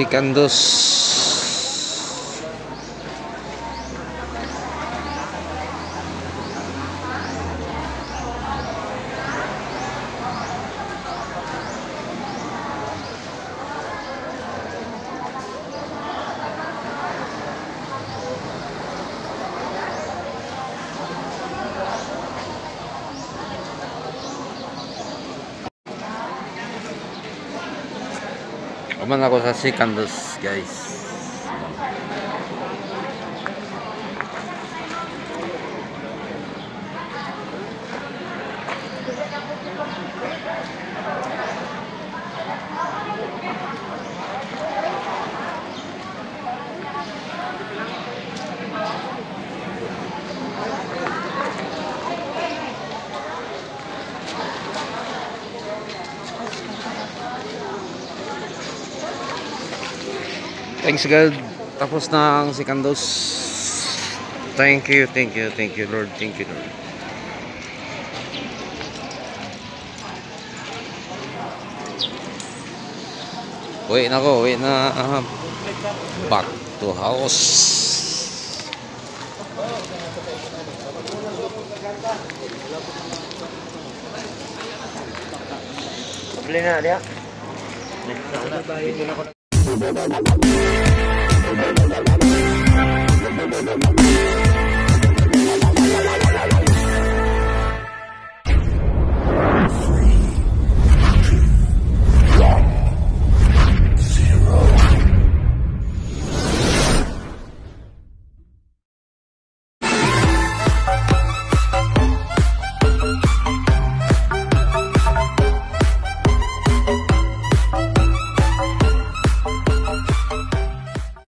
si Kandos. Kaman ako sa si Kandos, guys. Thanks God. Tapos na ang si Kandos. Thank you Lord. Thank you Lord. Uwi na ako, uwi na. Back to house. Beli na dia. Dito na ako.